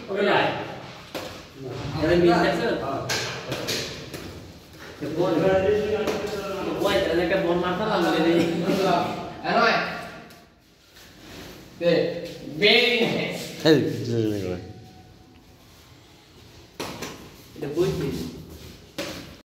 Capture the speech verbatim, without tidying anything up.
Oke lah. Ada minyak sih. Jepun. Wah, ternyata kan bon makan lah boleh ni. Ano eh? Deh, bing. Eh, jangan. Ada bunyi.